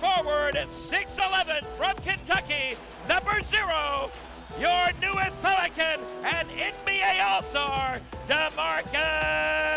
forward, 6'11" from Kentucky, number 0, your newest Pelican and NBA All-Star, DeMarcus